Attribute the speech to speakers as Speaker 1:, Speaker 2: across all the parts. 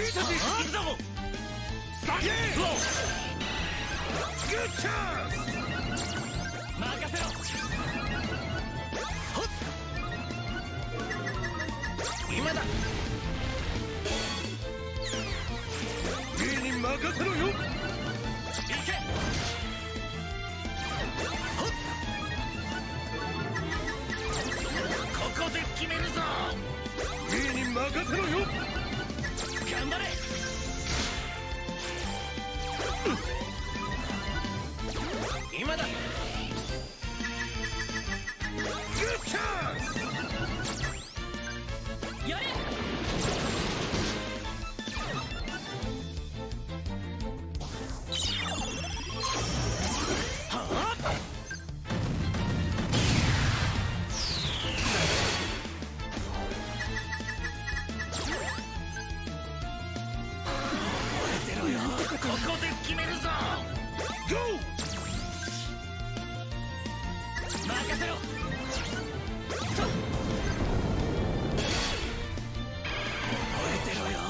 Speaker 1: たち行くぞ。下げ。グッチャンス。任せろ。はっ。今だ。芸人任せろよ。行け。はっ。ここで決めるぞ。芸人任せろよ。頑張れ。今だ。グッチャンス。やれ。はあ。ここで決めるぞ。ゴー。任せろ。覚えてろよ。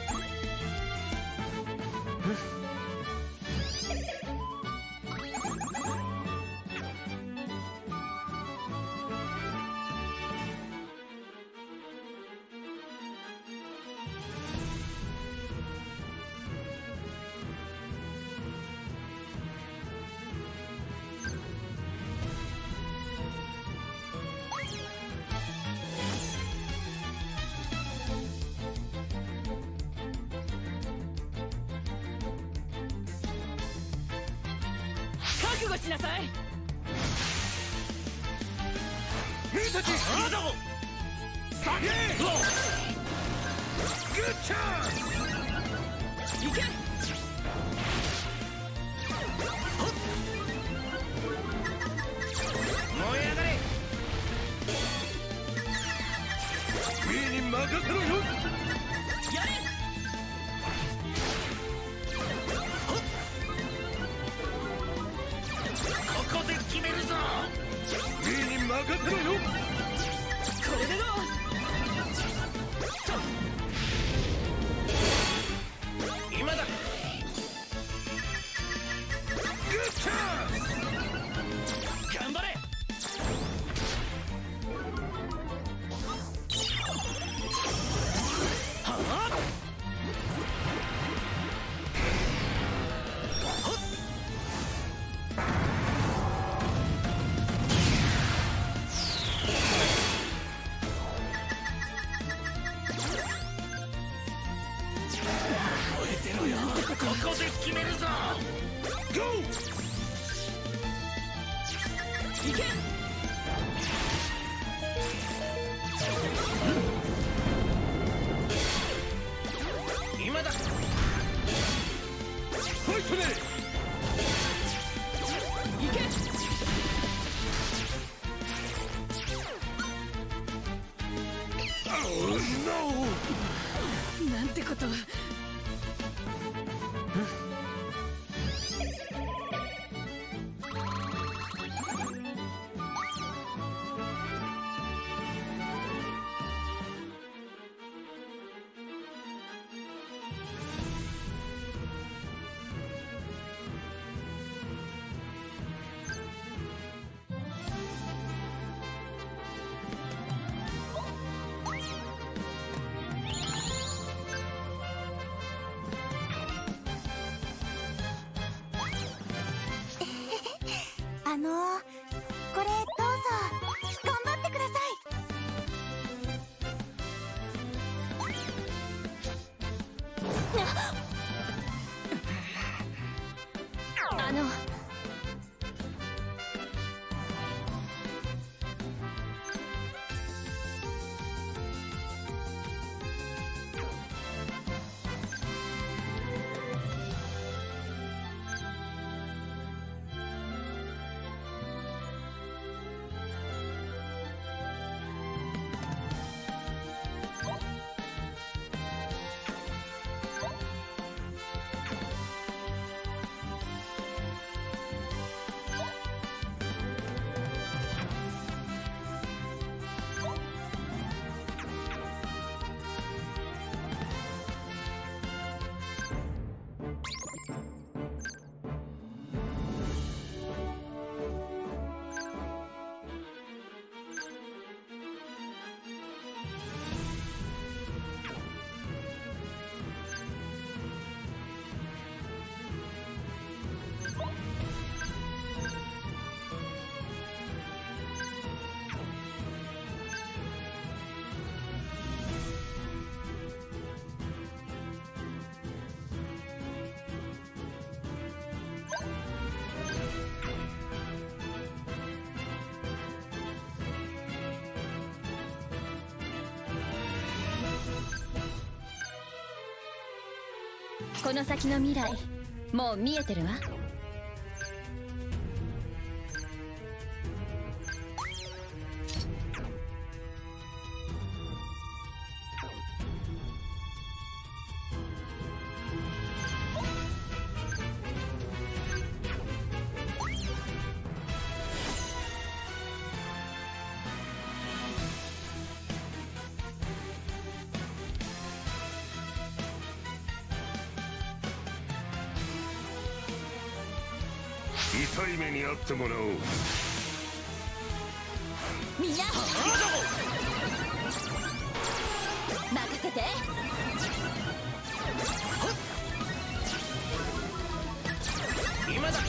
Speaker 1: 覚悟しなさい。君たち行くぞ。下げ。グッチャンス。行け。燃え上がれ。芸人任せろよ。やれ。ここで決めるぞ。芸人任せろよ。これでどう。今だ。グッチャンス。頑張れ。はあ。ここで決めるぞ。ゴー。行け。今だ。ファイトね。行け。Oh no。なんてこと。
Speaker 2: この先の未来もう見えてるわ。
Speaker 1: 痛い目に遭ってもらおう。
Speaker 2: みんな任せて。
Speaker 1: 今だ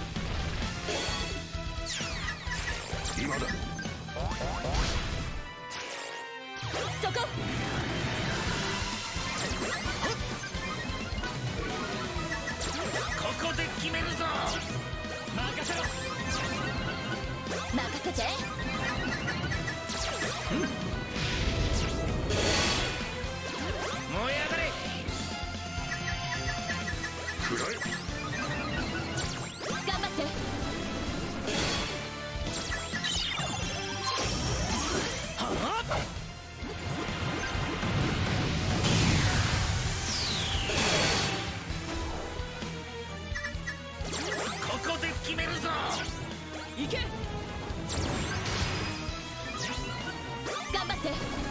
Speaker 1: 今だ。
Speaker 2: そこ
Speaker 1: ここで決めるぞ。任せろ。
Speaker 2: 任せて。
Speaker 1: 燃え上がれ。暗い。
Speaker 2: 頑張って。
Speaker 1: ここで決めるぞ。
Speaker 2: いけ。頑張って。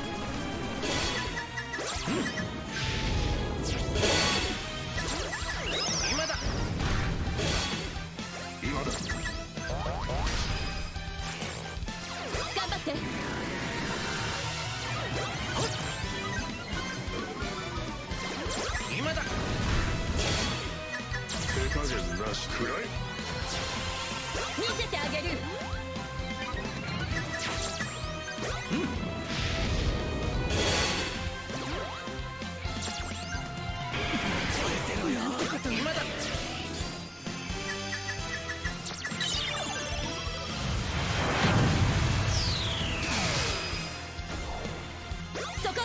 Speaker 1: 今だ今だ。
Speaker 2: 頑張って。
Speaker 1: 今だ。手加減なし。暗い。
Speaker 2: 見せてあげる。
Speaker 1: 今だ。
Speaker 2: そこ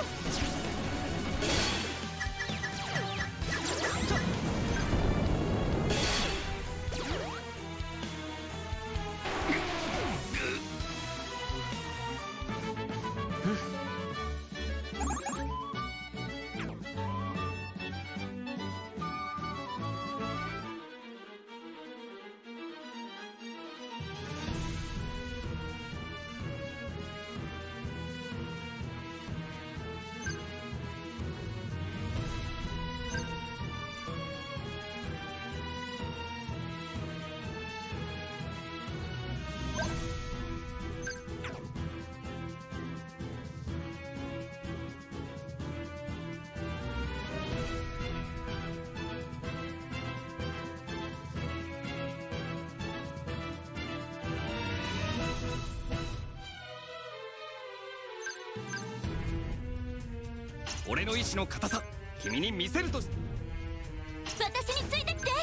Speaker 3: 俺の意志の固さ、君に見せると。
Speaker 2: 私についてきて。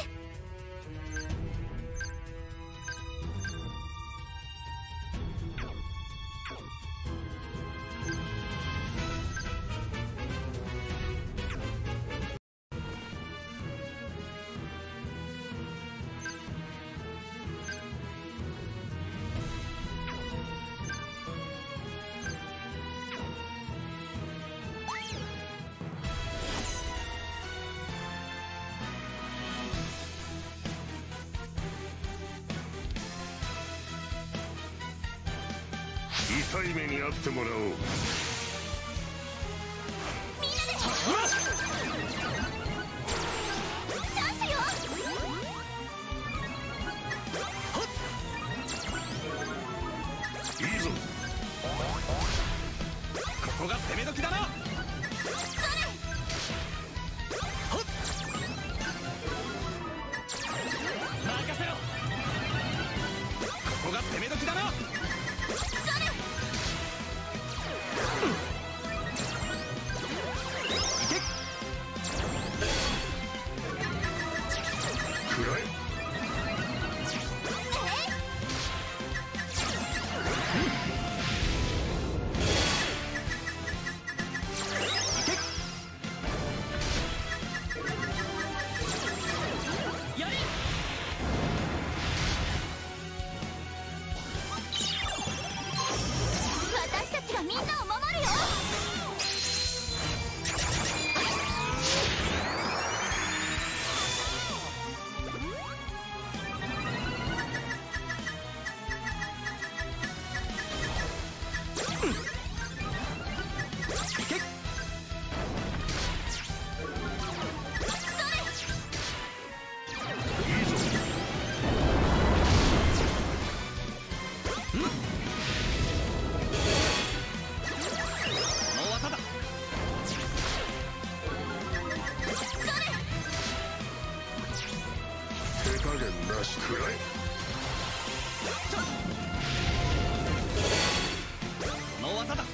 Speaker 1: 痛い目に遭ってもらおう。
Speaker 2: みんなでチャンスよ。
Speaker 1: いいぞ。
Speaker 3: ここが攻め時だな。
Speaker 1: 任せろ。
Speaker 3: ここが攻め時だな。
Speaker 1: 暗い。
Speaker 3: け。
Speaker 1: 加減なしくらい。
Speaker 3: この技だ。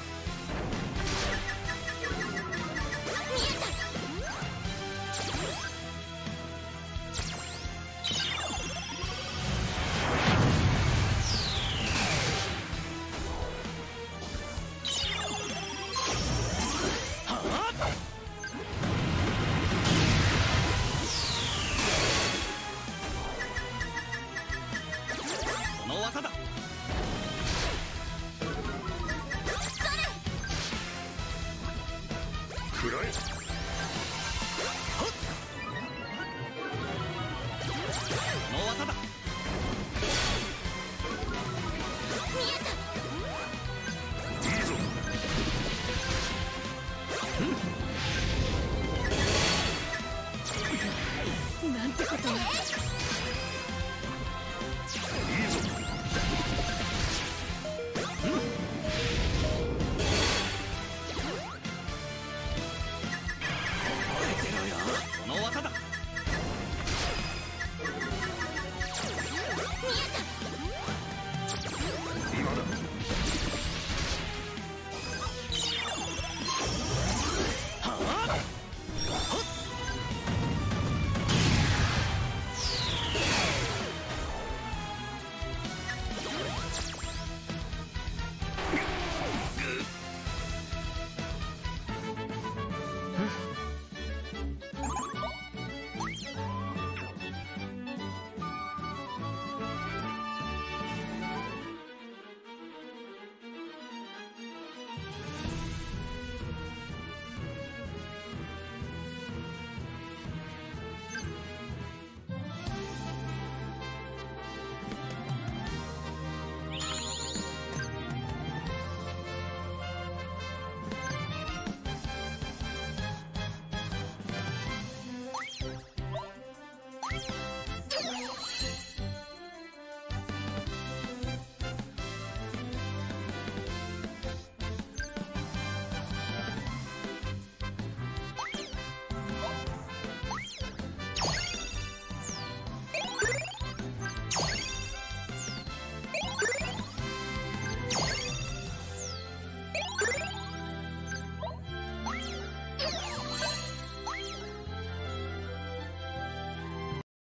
Speaker 3: この技だ。
Speaker 1: くらい。
Speaker 3: この技だ。
Speaker 1: いいぞ。
Speaker 3: うん。